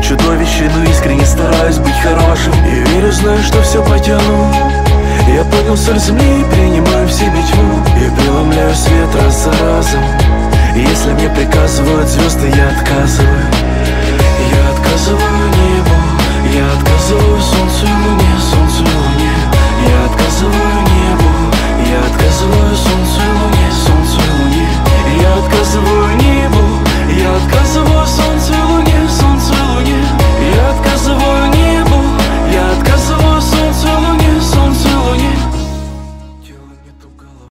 чудовище, но искренне стараюсь быть хорошим. И верю, знаю, что все потяну. Я понял соль земли и принимаю в себе тьму.